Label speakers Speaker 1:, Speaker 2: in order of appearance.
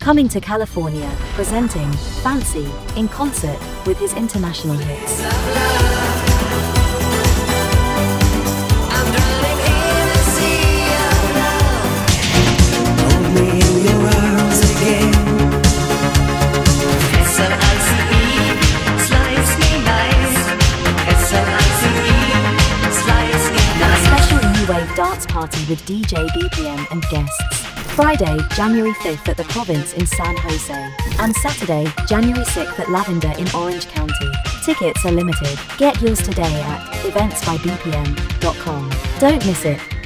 Speaker 1: coming to California, presenting Fancy in concert with his international hits. Dance party with DJ BPM and guests. Friday, January 5th at the Province in San Jose. And Saturday, January 6th at Lavender in Orange County. Tickets are limited. Get yours today at eventsbybpm.com. Don't miss it.